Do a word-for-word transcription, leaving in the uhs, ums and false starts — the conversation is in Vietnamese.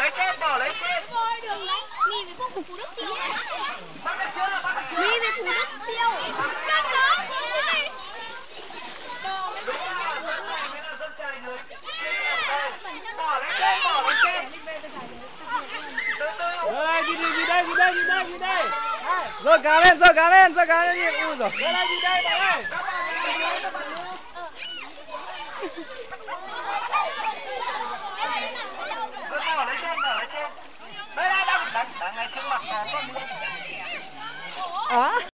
lấy trên, bỏ lấy trên. Thôi đừng đánh. Mì với phúc của Phú Đức siêu. Mì với Phú Đức siêu. Chân đó. Bỏ lấy trên, bỏ lấy trên. Rồi, đi đi đi đây, đi đây, đi đây, đi đây. Rồi cá lên, rồi cá lên, rồi cá lên. Ui giời. Đây đây, đi đây, bạn ơi. Bỏ lấy trên, bỏ lấy trên. Đây đây, đang đánh, đánh ngay trước mặt con nữa. À.